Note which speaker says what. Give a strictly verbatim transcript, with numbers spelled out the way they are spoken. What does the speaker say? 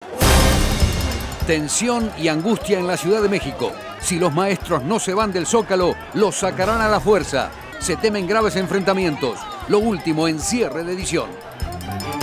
Speaker 1: Tensión y angustia en la Ciudad de México. Si los maestros no se van del Zócalo, los sacarán a la fuerza. Se temen graves enfrentamientos. Lo último en cierre de edición.